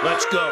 Let's go.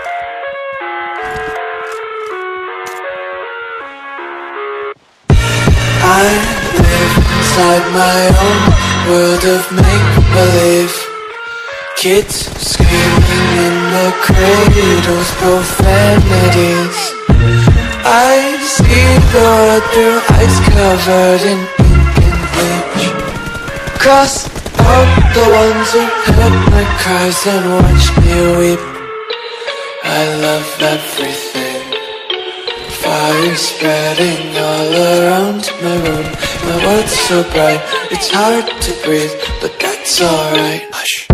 I live inside my own world of make-believe. Kids screaming in the cradles, profanities. I see the world through eyes covered in ink and bleach. Cross out the ones who heard my cries and watched me weep. I love everything. Fire spreading all around my room. My world's so bright, it's hard to breathe, but that's alright. Hush.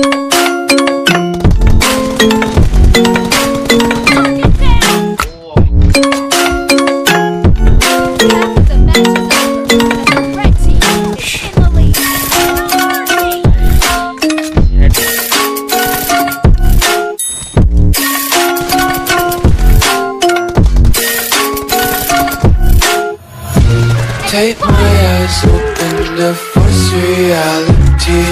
Take my eyes open to force reality.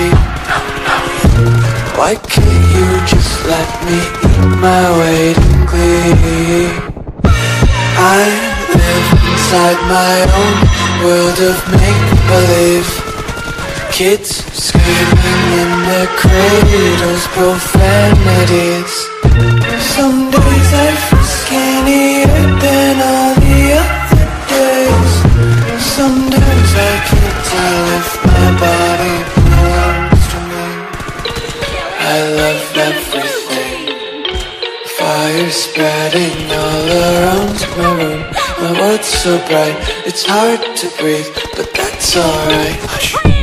Why can't you just let me eat my weight in glee? I live inside my own world of make-believe. Kids screaming in their cradles, profanities. Some days I feel skinnier than all the other days. Sometimes I can't tell if my body belongs to me. I love everything. Fire spreading all around my room. My world's so bright, it's hard to breathe, but that's alright. Hush.